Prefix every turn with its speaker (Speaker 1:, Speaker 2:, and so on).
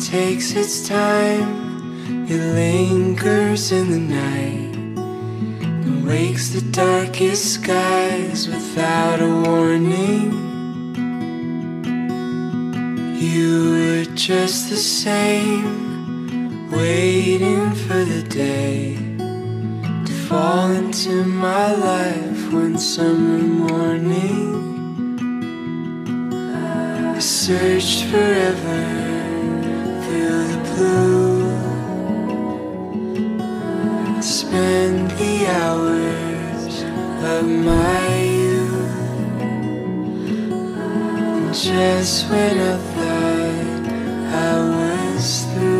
Speaker 1: takes its time. It lingers in the night and wakes the darkest skies without a warning. You were just the same, waiting for the day to fall into my life one summer morning. I searched forever through the blue, spend the hours of my youth. And just when I thought I was through,